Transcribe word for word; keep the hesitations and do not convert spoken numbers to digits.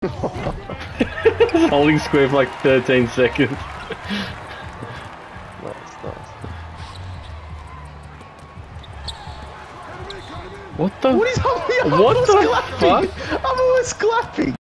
Holding square for like thirteen seconds. Nice, nice. What the? What is up? I'm What almost the clapping. fuck? I'm almost clapping.